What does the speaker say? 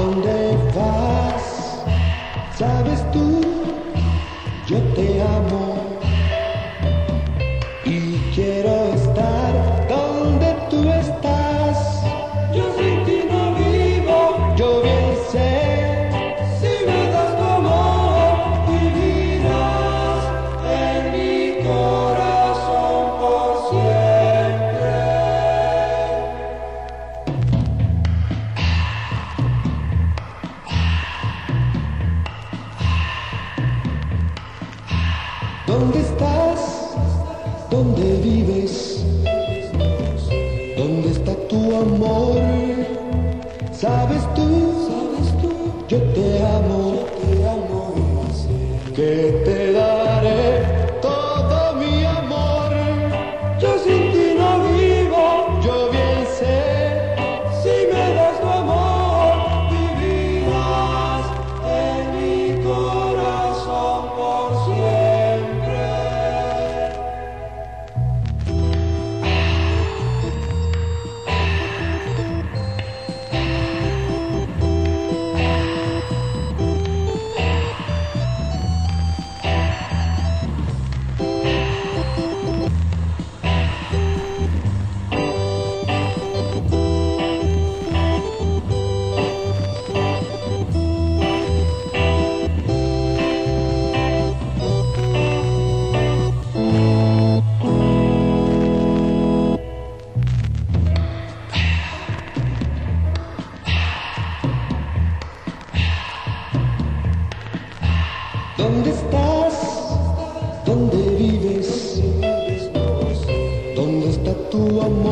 ¿Dónde vas? ¿Sabes tú? Yo te amo y quiero estar donde tú estás. Yo sin ti no vivo, Yo bien sé, si me das tu amor, vivirás en mi corazón por siempre. ¿dónde estás? ¿Dónde vives? ¿Dónde está tu amor? ¿Sabes tú? Yo te amo, que te daré todo mi amor. Yo sin ti no vivo, Yo bien sé, si me das tu amor, vivirás en mi corazón por siempre. ¿dónde estás? ¿Dónde vives? ¿Dónde está tu amor?